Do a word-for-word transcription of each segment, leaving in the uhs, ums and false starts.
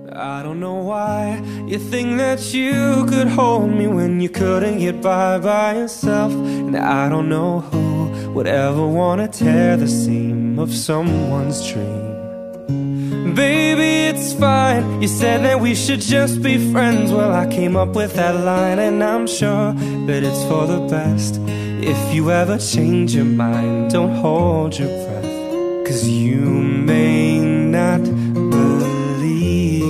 I don't know why you think that you could hold me when you couldn't get by by yourself. And I don't know who would ever want to tear the seam of someone's dream. Baby, it's fine. You said that we should just be friends. Well, I came up with that line, and I'm sure that it's for the best. If you ever change your mind, don't hold your breath, 'cause you may not believe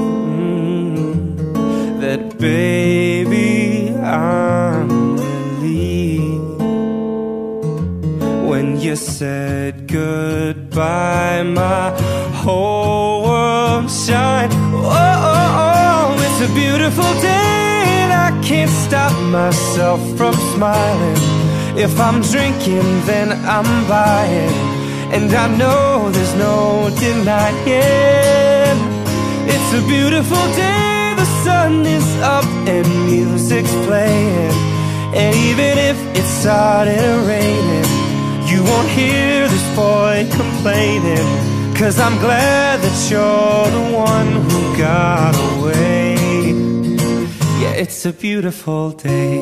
that, baby, I'm relieved. When you said goodbye, my whole world shined. Oh, oh, oh, it's a beautiful day, and I can't stop myself from smiling. If I'm drinking, then I'm buying, and I know there's no denying. It's a beautiful day, the sun is up and music's playing. And even if it started raining, you won't hear this boy complaining, 'cause I'm glad that you're the one who got away. Yeah, it's a beautiful day.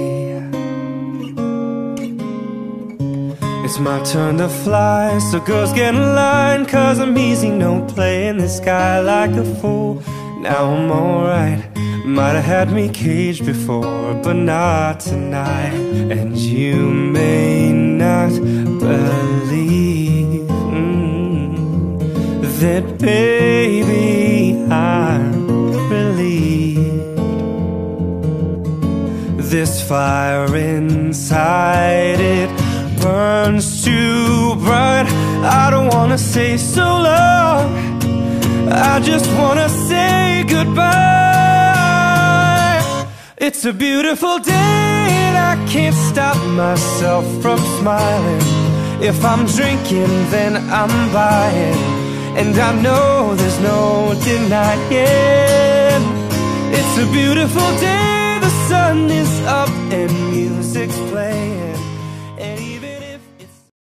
It's my turn to fly, so girls get in line, 'cause I'm easy, no playing this guy like a fool. Now I'm alright, might have had me caged before, but not tonight. And you may not believe mm, that, baby, I'm relieved. This fire inside, it burns too bright. I don't wanna say so long, I just wanna say goodbye. It's a beautiful day, and I can't stop myself from smiling. If I'm drinking, then I'm buying, and I know there's no denying. It's a beautiful day, the sun is up and music's playing.